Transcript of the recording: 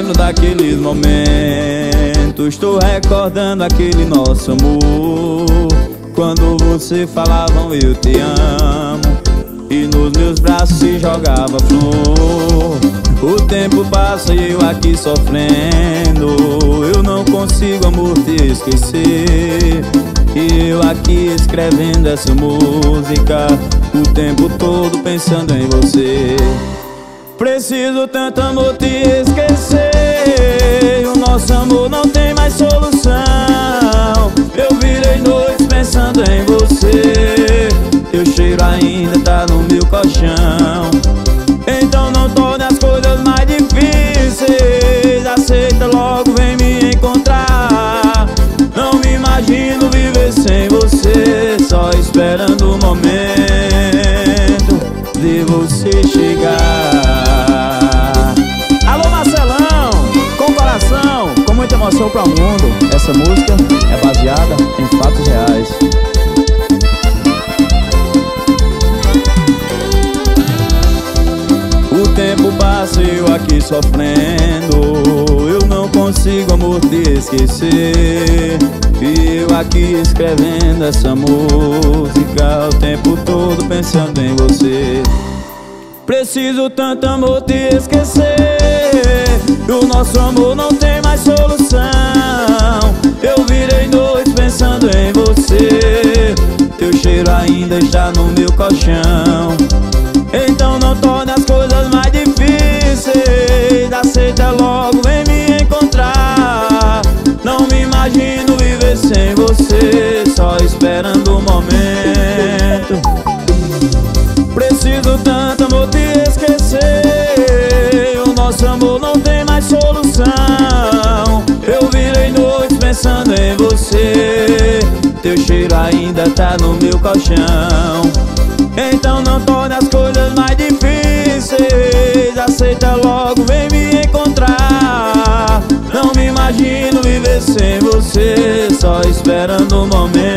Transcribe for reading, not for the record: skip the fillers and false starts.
lembro daqueles momentos, tô recordando aquele nosso amor. Quando você falava eu te amo e nos meus braços se jogava flor. O tempo passa e eu aqui sofrendo, eu não consigo, amor, te esquecer. E eu aqui escrevendo essa música, o tempo todo pensando em você. Preciso tanto, amor, te esquecer. O nosso amor não tem mais solução. Eu virei noite pensando em você. Teu cheiro ainda tá no meu colchão. Então não torne as coisas mais difíceis. Aceita logo, vem me encontrar. Não me imagino viver sem você, só esperando o momento de você chegar. Alô, Marcelão, com coração, com muita emoção para o mundo. Essa música é baseada em fatos reais. O tempo passa e eu aqui sofrendo, eu não consigo, amor, te esquecer. E eu aqui escrevendo essa música, o tempo todo pensando em você. Preciso tanto, amor, te esquecer. O nosso amor não tem mais solução. Eu virei noite pensando em você. Teu cheiro ainda está no meu colchão. Então não torne as coisas mais difíceis. Aceita logo, vem me encontrar. Não me imagino viver sem você, só esperando o momento. Preciso tanto, amor, te esquecer. O nosso amor não tem mais solução. Eu virei noite pensando em você. Teu cheiro ainda tá no meu colchão. Então não torne as coisas mais difíceis. Aceita logo, vem me encontrar. Não me imagino viver sem você, só esperando o momento